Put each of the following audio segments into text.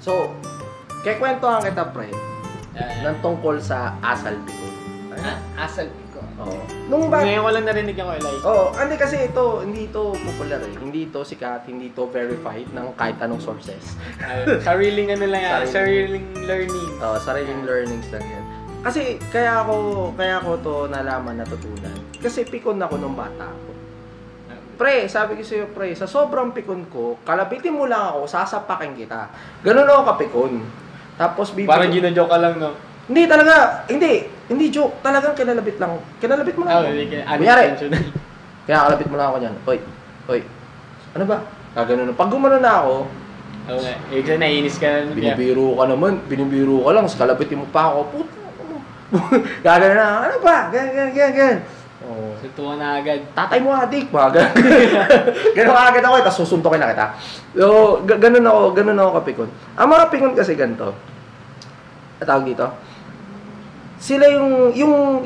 So, kikwentuhan kita, pre, ng tungkol sa asal Pikon. Asal Pikon? Oo. Ngayon ko lang narinig yung LIC. Oo, hindi kasi hindi ito popular eh. Hindi ito sikat, hindi ito verified ng kahit anong sources. Sariling ano lang yan, sariling learning. Oo, sariling learnings lang yan. Kasi kaya ko to nalaman, natutunan. Kasi pikon ako nung bata ako. Pre, sabi ko sa'yo, pre, sa sobrang pikon ko, kalabitin mo lang ako, sasapakin kita. Ganun ako kapikon. Tapos parang gino-joke ka lang, no? Hindi talaga, hindi joke. Talagang kinalabit lang. Kinalabit mo lang ako. Kunyari, kaya kalabit mo lang ako dyan. Hoy, ano ba? Gano'n. Pag gumano na ako, okay. Naiinis ka na. Binibiro ka naman, binibiro ka lang, kalabitin mo pa ako. Puto. Gagano na, ano ba? Gan. Oh. Suntukan na agad. Tatay mo adik, mga gano'n agad ako, tapos susuntokin na kita. So, gano'n ako kapikon. Ang mga pikon kasi ganito. Tawag dito. Sila yung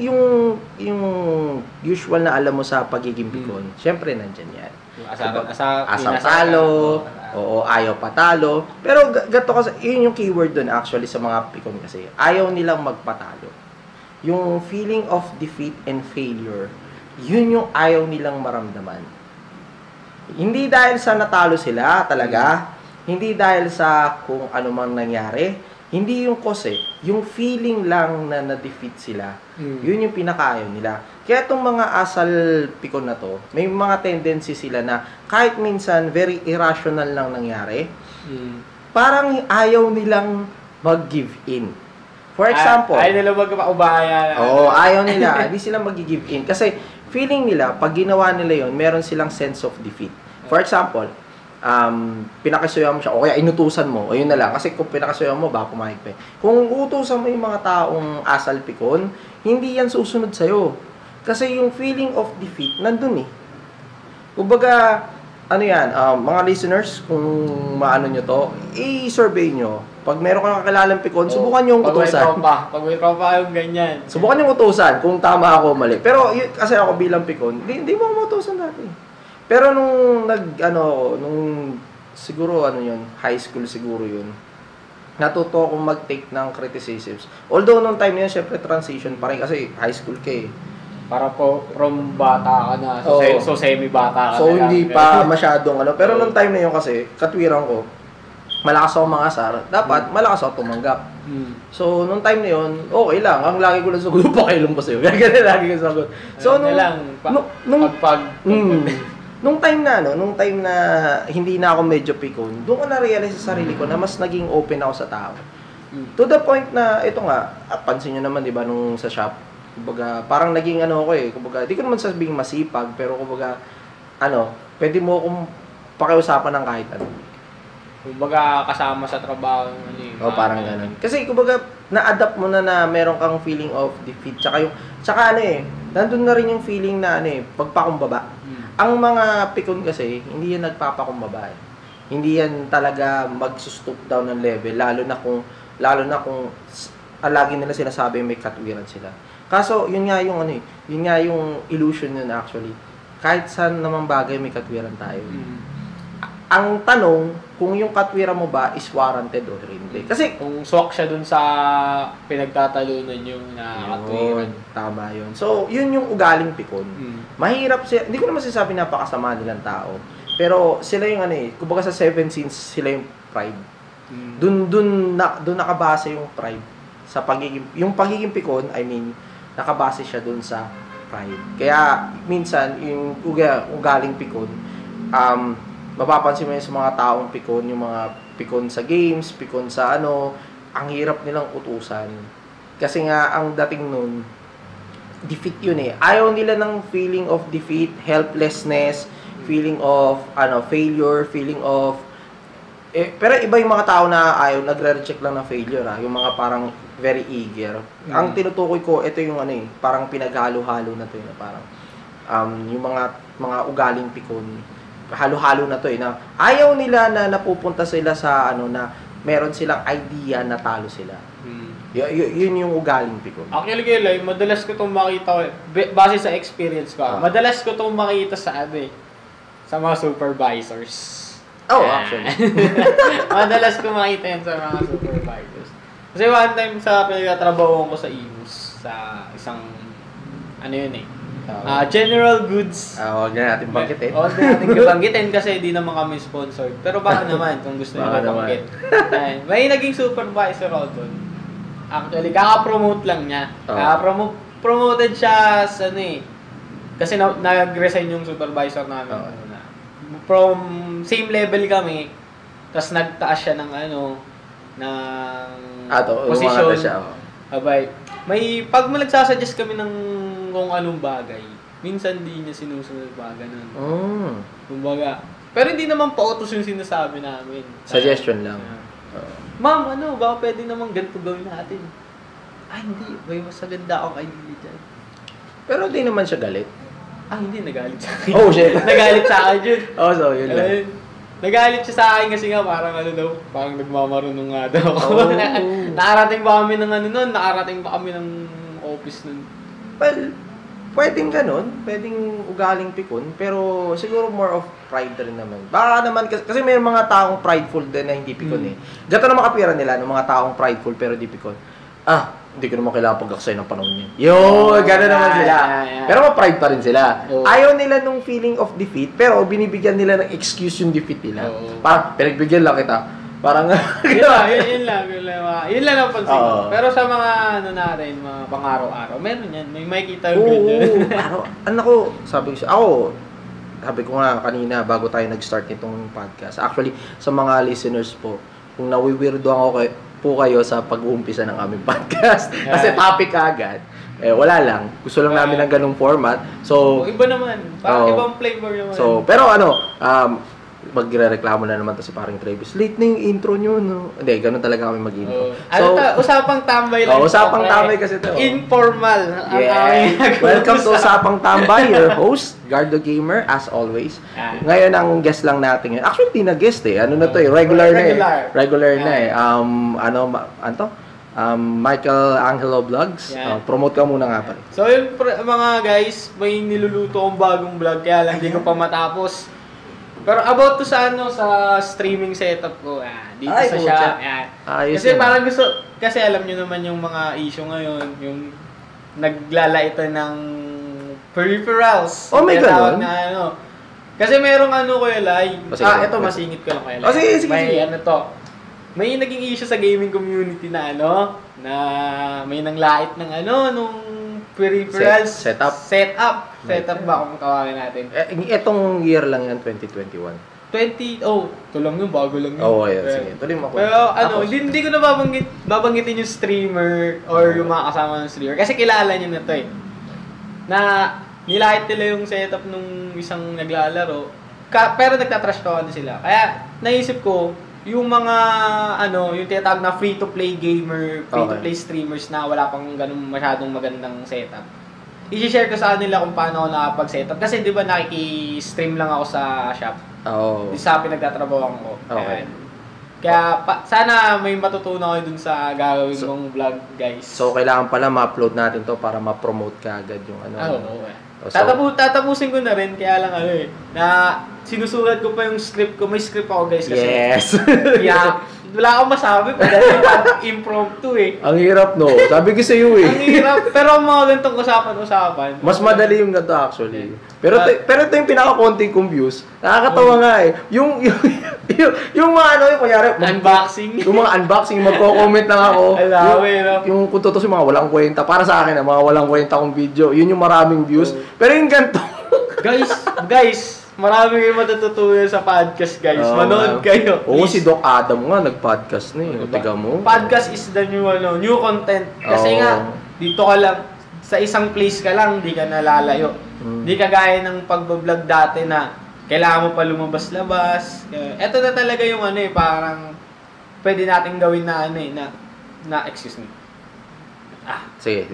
usual na alam mo sa pagiging pikon. Siyempre nandiyan yan. Asang talo, oo, ayaw patalo. Pero gato kasi, yun yung keyword doon actually sa mga pikon kasi. Ayaw nilang magpatalo. Yung feeling of defeat and failure, yun yung ayaw nilang maramdaman. Hindi dahil sa natalo sila talaga, hindi dahil sa kung ano mang nangyari, hindi yung cause yung feeling lang na na-defeat sila, yun yung pinakaayaw nila. Kaya itong mga asal pikon na to, may mga tendency sila na kahit minsan very irrational lang nangyari, parang ayaw nilang mag-give in. For example, ayaw nila magpaubaya. Oo, ayaw nila. Hindi sila mag-give in. Kasi feeling nila, pag ginawa nila yon, meron silang sense of defeat. For example, pinakisuyan mo siya, o kaya inutusan mo, o yun na lang. Kasi kung pinakisuyan mo, baka pumayag pa. Kung utusan mo yung mga taong asal pikon, hindi yan susunod sa'yo. Kasi yung feeling of defeat, nandun eh. Kumbaga, ano yan, mga listeners, kung maano nyo to, i-survey nyo. Pag meron kang kakilalang pikon, subukan nyo yung utusan. Pag may tropa yung ganyan. Subukan yung utusan kung tama ako mali. Pero kasi ako bilang pikon, hindi mo mautusan natin. Pero nung siguro high school siguro yun. Natuto akong mag-take ng criticisms. Although nung time na yun, syempre transition pa rin kasi high school ka eh. Para po from bata ka na, so semi-bata ka so, na lang. So hindi pa masyadong pero nung time na yun kasi, katwiran ko, malakas ako mangasar, dapat malakas ako tumanggap. So, nung time na yun, okay lang. Ang lagi ko lang sagot, pakilong pa sa'yo. Kaya ganun lagi ko sagot. So, nung time na hindi na ako medyo pikon, doon ko na-realize sa sarili ko na mas naging open ako sa tao. To the point na, ito nga, pansin nyo naman, di ba, nung sa shop, kumbaga, parang naging kumbaga, di ko naman sabing masipag, pero kumbaga, pwede mo akong pakiusapan ng kahit ano. Kumbaga, kasama sa trabaho. Parang ganun. Kasi, kumbaga, na-adapt mo na meron kang feeling of defeat. Tsaka nandun na rin yung feeling na pagpakumbaba. Ang mga pikon kasi, hindi yan nagpapakumbaba eh. Hindi yan talaga mag-stoop down ng level, lalo na kung lagi nila sinasabi may katwiran sila. Kaso, yun nga yung illusion yun actually. Kahit saan namang bagay may katwiran tayo. Ang tanong, kung yung katwiran mo ba is warranted o hindi. Kasi kung swak siya dun sa pinagtatalunan yung katwiran. Tama yun. So, yun yung ugaling pikon. Mahirap siya. Hindi ko naman sinasabi napakasama nilang tao. Pero sila yung kumbaga sa 7 sins, sila yung pride. Dun nakabase yung pride sa pagiging pikon, nakabase siya dun sa pride. Kaya minsan yung ugaling pikon, mapapansin mo yun sa mga taong pikon, yung mga pikon sa games, pikon sa ang hirap nilang utusan. Kasi nga, ang dating nun, defeat yun eh. Ayaw nila ng feeling of defeat, helplessness, feeling of failure, feeling of pero iba yung mga tao na ayaw, nagre-reject lang ng failure yung mga parang very eager. Ang tinutukoy ko, ito yung parang pinaghalo-halo na to na parang yung mga ugaling pikon, halo-halo na to na ayaw nila na napupunta sila sa na meron silang idea na talo sila. Yun yung ugaling pikon. Actually, madalas ko itong makita, base sa experience ko, madalas ko itong makita sa sa mga supervisors. Oh, actually. Madalas ko makita yan sa mga supervisors. Kasi one time sa pinagtatrabahoan ko sa Imus, sa isang, ano yun eh, general goods. Huwag na natin banggitin. Huwag na natin banggitin kasi di naman kami sponsored. Pero baka naman kung gusto nyo banggit. May naging supervisor ako doon. Actually, kaka-promote lang niya. Promoted siya sa ano eh. Kasi nag-resign yung supervisor namin. From same level kami, tapos nagtaas siya ng posisyon. Abay, pag nagsasuggest kami ng kung anong bagay, minsan di niya sinusunod pa ganun. Kumbaga, pero hindi naman pautos yung sinasabi namin. Suggestion lang. Ma'am, baka pwede naman ganito gawin natin. Hindi. May mas maganda akong idea dyan. Pero di naman siya galit. Hindi. Nagalit sa akin. Oh, shit. Nagalit sa akin yun. So yun lang. Nagalit siya sa akin kasi nga parang parang nagmamarunong nga daw. Nakarating ba kami ng nakarating ba kami ng office nun? Well, pwedeng ganun. Pwedeng ugaling pikon. Pero siguro more of pride rin naman. Baka naman, kasi may mga taong prideful din na hindi pikon eh. Gato na makapiran nila ng mga taong prideful pero hindi pikon. Hindi ko naman kailangan pag-aksay ng panahon niya. Gano'n naman sila. Pero ma-pride pa rin sila. Ayaw nila nung feeling of defeat, pero binibigyan nila ng excuse yung defeat nila. Parang, pinagbigyan lang kita. Parang, yun lang. Yun lang ang pansin ko. Pero sa mga natin, mga pang-araw-araw, meron yan. May makikita yung ganyan. Sabi ko nga kanina, bago tayo nag-start nitong podcast. Actually, sa mga listeners po, kung nawiwirdo ako po kayo sa pag-uumpisa ng aming podcast. Kasi topic agad. Wala lang. Gusto lang namin ng ganung format. So, iba naman. Parang ibang flavor naman. So, pero magre-reklamo na naman to si paring Travis. Late na yung intro nyo, no? Hindi, ganun talaga kami mag-intro. Usapang tambay lang. Usapang tambay kasi to. Informal. Welcome to Usapang Tambay, your host, Gardo Gamer, as always. Ngayon, ang guest lang natin yun. Actually, di na guest eh. Regular na eh. Michael Angelo Vlogs. Promote ka muna nga pa. So, yun mga guys, may niluluto akong bagong vlog, kaya lang hindi ko pa matapos. Pero about to sa streaming setup ko, dito sa shop. Kasi parang kasi alam niyo naman yung mga issue ngayon, yung naglalaitan ng peripherals. May ganun? Kasi merong Kuya Lai. Ito masingit ko lang Kuya Lai. Sige. May naging issue sa gaming community na may nanglait ng nung peripherals setup ba kung tawagin natin. Etong year lang yan, 2021. Ito lang yun, bago lang yun. Sige. Tuloy mo. Pero hindi ko na babanggitin yung streamer or yung mga kasama ng streamer. Kasi kilala niyo na to eh. Na nilait nila yung setup nung isang naglalaro. Pero nagtatrash talk sila. Kaya naisip ko, yung mga yung tinatawag na free-to-play gamer, free-to-play streamers na wala pang ganun masyadong magandang setup. I-share ko sa kanila kung paano ako nakapag-setup. Kasi di ba nakiki-stream lang ako sa shop. Sa pinagtatrabahoan ko. Kaya sana may matutunan kayo dun sa gagawin mong vlog, guys. So kailangan pala ma-upload natin to para ma-promote ka agad yung Tatapusin ko na rin, kaya lang na sinusulat ko pa yung script ko. May script ako guys kasi. Yes! Kaya wala akong masabi pa dahil impromptu eh. Ang hirap no, sabi ko sa iyo eh. Ang hirap, pero mga ganitong usapan. Mas madali yung ganito actually. Pero ito yung pinaka-konting kong views. Nakakatawa nga eh. Yung mga yung kunyari, unboxing. Yung mga unboxing, magko-comment lang ako. Yung kung totoo yung mga walang kwenta. Para sa akin, mga walang kwenta kong video. Yun yung maraming views. Pero yung ganito. guys, marami kayong matututunan sa podcast, guys. Manood kayo. Si Doc Adam nga, nag-podcast na eh. Tiga mo. Podcast is the new content. Kasi nga, dito ka lang, sa isang place ka lang, di ka nalalayo. Di ka gaya ng pagbablog dati na kailangan mo pa lumabas-labas. Ito na talaga yung parang pwede nating gawin na excuse me. Sige.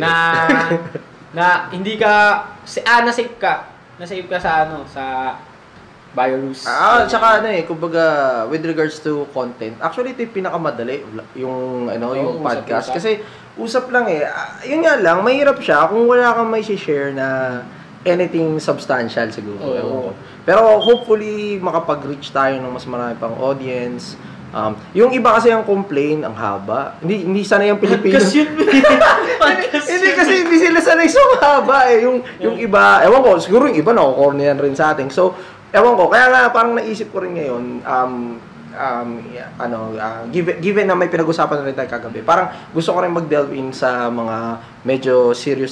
Na hindi ka na-save ka. Na-save ka sa sa virus. Tsaka kumbaga with regards to content, actually ito yung pinakamadali yung yung podcast kasi usap lang eh. Yun nga lang, mahirap siya kung wala kang may share na anything substantial siguro. Pero hopefully makapag-reach tayo ng mas marami pang audience. Yung iba kasi ang complain, ang haba. Hindi sanay yung Pilipino. Hindi kasi hindi sila sanay sa haba eh. Yung iba, ewan ko, siguro yung iba na-corny rin sa atin. So, ewan ko, kaya nga parang naisip ko rin ngayon, given na may pinag-usapan na rin tayo kagabi, parang gusto ko rin mag-delve in sa mga medyo serious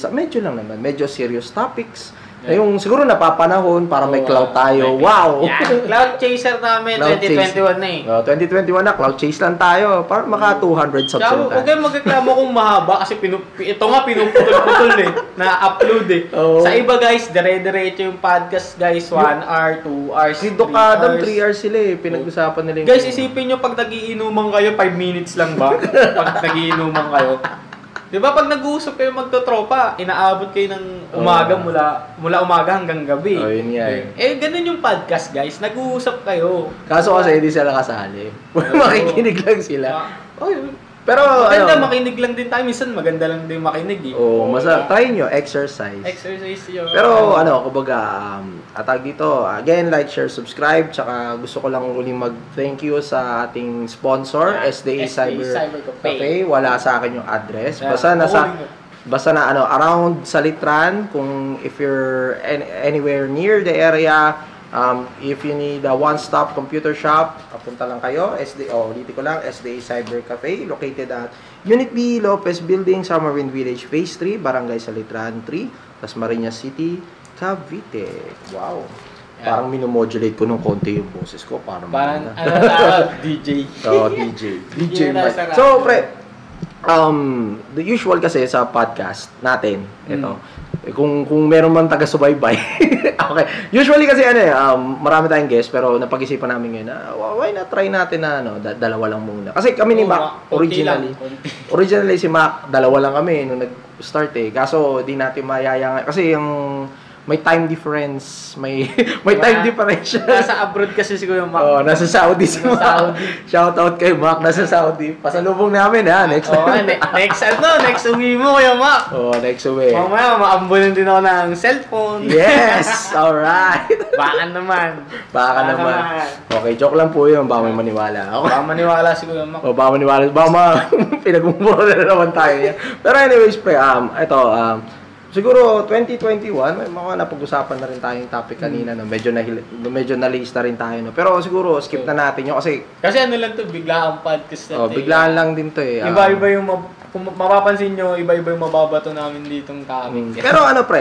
topics. Yung siguro napapanahon para may cloud tayo. Wow! Yeah. Cloud chaser namin, 2021 na eh. 2021 na, cloud chase lang tayo. Para maka 200 subs tayo. Huwag kayong magreklamo kung mahaba kasi ito nga pinuputol-putol eh. Na-upload eh. Sa iba guys, dire-diretso yung podcast guys. 1 hour, 2 hours, 3 hours. 3 hours sila eh. Pinag-usapan nila yung... Guys, isipin nyo pag nagiinuman kayo, 5 minutes lang ba? Pag nagiinuman kayo. Diba pag nag-uusap kayo magtotropa, inaabot kayo ng umaga mula umaga hanggang gabi. Yun nga eh. Ganun yung podcast guys, nag-uusap kayo. Kaso kasi hindi sila kasali. Makikinig lang sila. Pero maganda makinig lang din tayo, minsan maganda lang din makinig eh. Try nyo, exercise. Exercise yun. Pero kumbaga, atag dito, again, like, share, subscribe, tsaka gusto ko lang uling mag-thank you sa ating sponsor, SDA Cyber Cafe. Wala sa akin yung address. Basta na around sa Litran, kung if you're anywhere near the area, if you need a one-stop computer shop, papunta lang kayo, dito ko lang, SDA Cyber Cafe, located at Unit B, Lopez Building, Summerwind Village, Phase 3, Barangay Salitran 3, Tasmariñas City, Cavite. Wow. Yeah. Parang minomodulate ko nung konti yung boses ko. Parang DJ. DJ. So, pre, the usual kasi sa podcast natin, ito, kung meron man taga-subaybay. Okay. Usually kasi marami tayong guest pero napag-isipan namin ngayon na why not try natin na dalawa lang muna. Kasi kami ni Mac originally si Mac dalawa lang kami nung nag-start eh. Kaso di natin mayayang kasi yung may time difference, may time differential. Nasa abroad kasi siguro yung Mac. Nasa Saudi si Mac. Shout out kay Mac, nasa Saudi. Pasalubong namin ha, next uwi mo kaya Mac. Next uwi. Mamaya, maambulan din ako ng cellphone. Yes, alright. Baka naman. Okay, joke lang po yun, baka may maniwala. Baka maniwala siguro yung Mac. Baka maniwala, baka pinagmumura na naman tayo yan. Pero anyways, pre, siguro 2021 may mga napag-usapan na rin tayong topic kanina medyo na-list na rin tayo pero siguro skip na natin yun kasi lang to biglaan podcast natin. Biglaan lang din to eh. Iba-iba yung kung mapapansin nyo, iba-iba yung mababato namin ditong topic. Pero pre,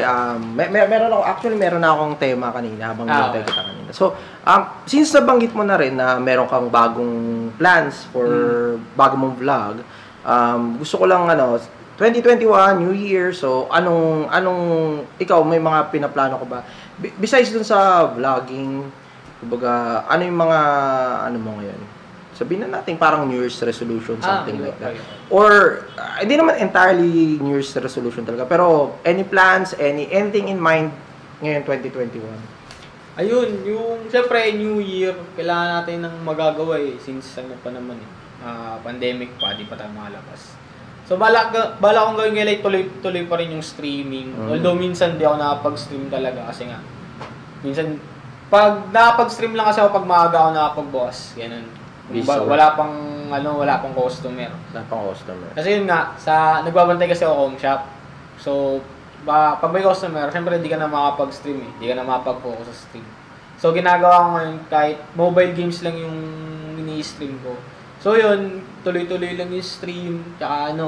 meron na akong tema kanina habang nantay kita kanina. So, since nabanggit mo na rin na meron kang bagong plans for bago mong vlog, gusto ko lang 2021, New Year, so anong ikaw may mga pinaplano ko ba? Besides dun sa vlogging, kumbaga, ano yung mga mo ngayon? Sabihin na natin parang New Year's resolution, something like that. Or hindi naman entirely New Year's resolution talaga, pero any plans, anything in mind ngayon 2021? Ayun, yung syempre New Year, kailangan natin ng magagawa since pa naman pandemic pa, di pa tayo makalabas. So, bala kong gawin ngayon, tuloy pa rin yung streaming. Although, minsan di ako nakapag-stream talaga kasi nga. Minsan, pag nakapag-stream lang kasi ako pag maaga ako nakapag-boss. Ganun. Wala pang customer. Kasi yun nga, nagbabantay kasi ako home shop. So, pag may customer, syempre hindi ka na makapag-stream eh. Hindi ka na makapag-focus sa stream. So, ginagawa ko ngayon kahit mobile games lang yung mini-stream ko. So yun, tuloy-tuloy lang yung stream, tsaka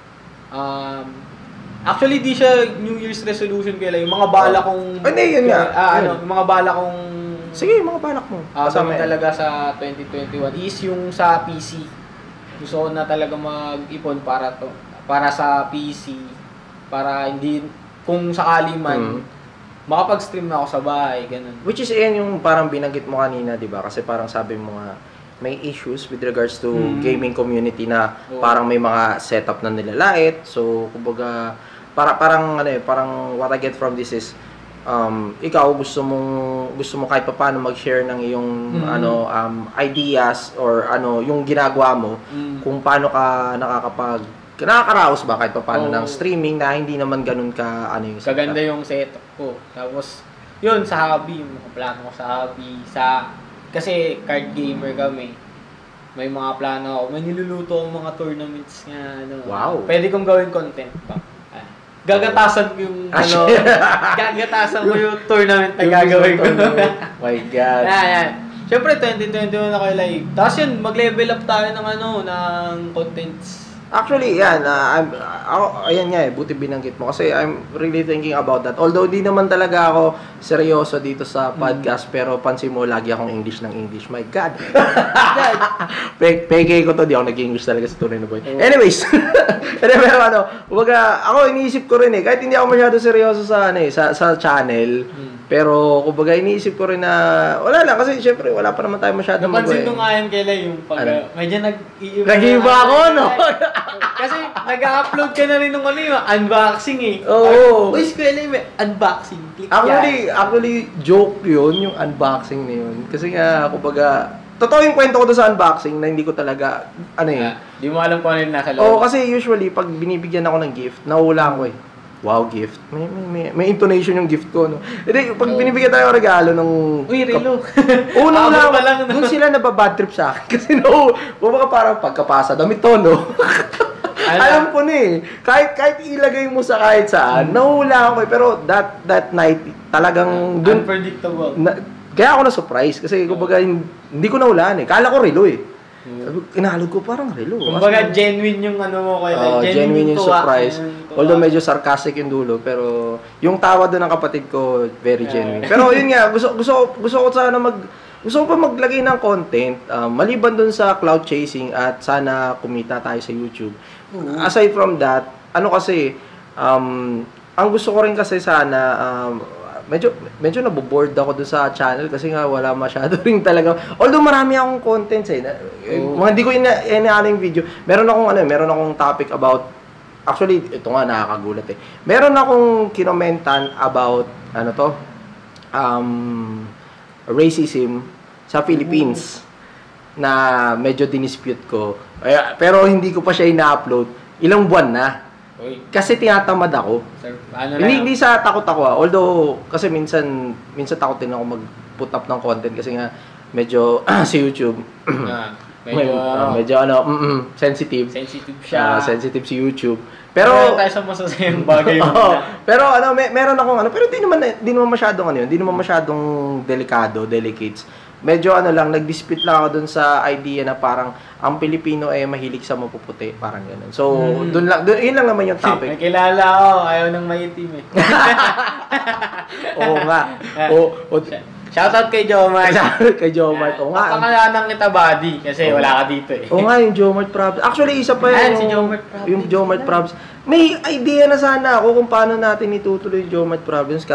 actually di siya New Year's resolution kaya yung mga bala kong yun nga. Yung mga bala kong sige, mga balak mo. Kasama talaga sa 2021 is yung sa PC. Gusto ko na talaga mag-ipon para sa PC, para hindi kung sakali man makapag-stream na ako sa bahay, ganun. Which is yung parang binanggit mo kanina, 'di ba? Kasi parang sabi mo nga may issues with regards to gaming community na parang may mga setup na nilalait. So, kumbaga, parang what I get from this is ikaw gusto mo kahit paano mag-share ng iyong ideas or yung ginagawa mo kung paano ka nakakaraos ba kahit paano ng streaming na hindi naman ganun ka yung setup. Kaganda yung setup ko. Tapos yun, sa hobby, yung mga plano ko sa hobby, kasi card gamer kami. May mga plano ako, may niluluto akong mga tournaments nga, ano. Wow. Pwede kong gawin content pa. Gagatasan ko yung, gagatasan ko yung tournament na gagawin ko. My God. Yan. Siyempre, 2021 ako live. Tapos yun, mag-level up tayo ng contents. Actually, yan. Ayan nga buti binanggit mo. Kasi I'm really thinking about that. Although, di naman talaga ako seryoso dito sa podcast. Pero pansin mo, lagi akong English ng English. My God. Peke ko to. Di ako nag-English talaga sa tunay na boy. Anyways. Pero ako iniisip ko rin Kahit hindi ako masyado seryoso sa channel. Pero, kumbaga, iniisip ko rin na, wala lang, kasi syempre, wala pa naman tayo masyadong napansin ko nga yan kailan yung pag, medyo nag-iba ako, no? Kasi, nag-upload ka na rin ng unboxing Oo. Uy, kailan may unboxing. Click Actually, joke yun, yung unboxing na yun. Kasi nga, kumbaga, totoo yung kwento ko doon sa unboxing na hindi ko talaga, di mo alam kung ano yung nasa loob. Oo, kasi usually, pag binibigyan ako ng gift, nahulaan ko Wow, gift. May intonation yung gift ko, no? Hindi, pag binibigyan tayo ng regalo ng... Uy, relo. Una lang, doon sila nababad trip sa akin. Kasi kumbaga parang pagkapasa, damit to, no? Alam ko na Kahit ilagay mo sa kahit saan, nahula ako Pero that night, talagang... Unpredictable. Kaya ako na-surprise. Kasi kumbaga, hindi ko nahulaan Kala ko relo Inalog ko parang relo. Kumbaga genuine yung mo genuine yung surprise. Although medyo sarcastic yung dulo, pero yung tawa doon ng kapatid ko very genuine. Pero yun nga, gusto ko sana gusto ko pa maglagay ng content maliban doon sa cloud chasing at sana kumita tayo sa YouTube. Aside from that, kasi ang gusto ko rin kasi sana medyo naboboard ako dun sa channel kasi nga wala masyado rin talaga. Although marami akong contents mga hindi ko ina-aling video. Meron akong topic about actually ito nga nakakagulat Meron akong kinomentan about racism sa Philippines na medyo dinispute ko. Pero hindi ko pa siya ina-upload. Ilang buwan na. Kasi tinatamad ako. Sir, hindi sa takot ako Although, kasi minsan takot din ako mag-put up ng content kasi nga medyo sa YouTube. Medyo sensitive. Sensitive siya. Sensitive si YouTube. Pero tayo sa masasayang bagay pero meron akong pero di naman masyadong hindi naman masyadong delicates. Medyo nag-dispute lang ako dun sa idea na parang ang Pilipino mahilig sa mapuputi, parang gano'n. So, yun lang naman yung topic. May kilala ako, ayaw nang maitim Oo nga. Shoutout kay Jomart. Kay Jomart. Oo nga. Papangalanan kita, buddy, kasi wala ka dito Oo nga, yung Jomart Probs. Actually, isa pa si Jomart Probs. Yung Jomart Probs. May idea na sana ako kung paano natin itutuloy yung Jomart Probs.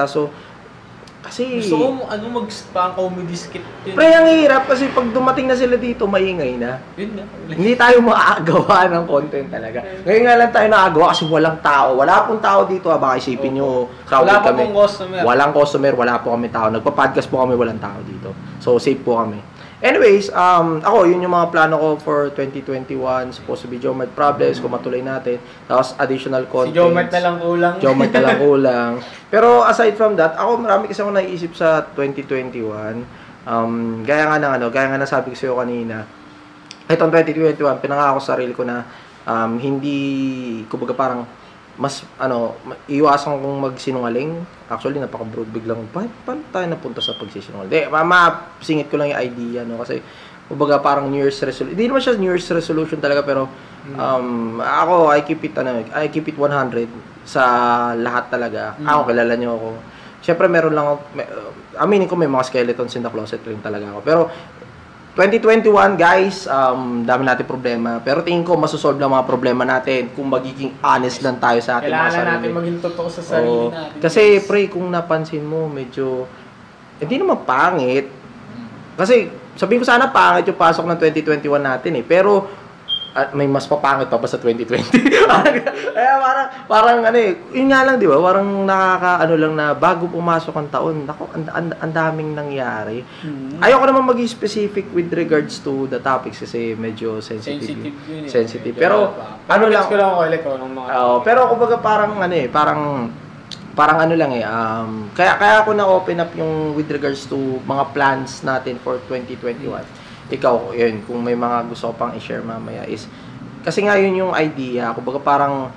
Kasi gusto ko mag-spam comedy skit yun. Pre, ang hirap kasi pag dumating na sila dito, maingay na. Yun na. Hindi tayo makagawa ng content talaga. Ngayon nga lang tayo nakagawa kasi walang tao. Wala pong tao dito. Baka isipin nyo, wala pa pong customer. Walang customer, wala po kami tao. Nagpa-podcast po kami, walang tao dito. So, safe po kami. Anyways, ako, yun yung mga plano ko for 2021. Supposed to be Jomart Problems, kung matuloy natin. Tapos, additional content. Si Jomart na lang kulang. Jomart na lang kulang. Pero, aside from that, marami kasi ako naiisip sa 2021. Gaya nga nasabi ko sa'yo kanina, itong 2021, pinangako sa sarili ko na hindi, kumbaga parang, mas iwasan kong magsinungaling. Actually, napaka-broad biglang paano tayo napunta sa pagsisinungaling? Singit ko lang yung idea, kasi kumbaga parang New Year's resolution. Hindi naman siya New Year's resolution talaga, pero ako, I keep it 100 sa lahat talaga. Ako, kilala niyo ako. Siyempre, meron lang aminin ko may mga skeletons in the closet rin talaga ako. Pero 2021, guys, dami natin problema. Pero tingin ko, masosolve lang mga problema natin kung magiging honest lang tayo sa ating mga sarili. Kailangan natin maging totoo sa sarili natin. Kasi, pre, kung napansin mo, medyo, hindi naman pangit. Kasi, sabihin ko sana pangit yung pasok ng 2021 natin pero, may mas papangit pa sa 2020. Kaya parang yun nga lang, di ba? Parang lang na bago pumasok ang taon, ang daming nangyari. Ayoko naman maging specific with regards to the topics kasi medyo sensitive. Sensitive. Pero, lang. ko lang ako, pero kumbaga pero kumbaga parang parang ano lang kaya ako na-open up yung with regards to mga plans natin for 2021. Ikaw, yun, kung may mga gusto ko pang i-share mamaya is, kasi nga yun yung idea, kumbaga parang,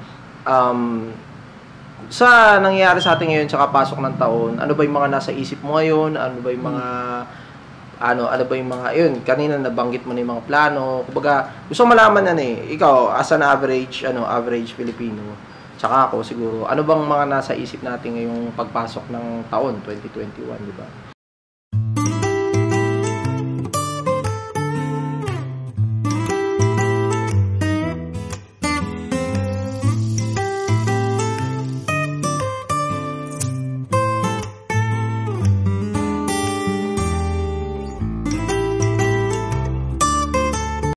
sa nangyayari sa atin ngayon, tsaka pasok ng taon, ano ba yung mga nasa isip mo ngayon, ano ba yung mga, ano ba yung mga, yun, kanina nabanggit mo na yung mga plano, kumbaga, gusto malaman ikaw, as an average Filipino, tsaka ako siguro, ano bang mga nasa isip natin ngayong pagpasok ng taon, 2021, di ba?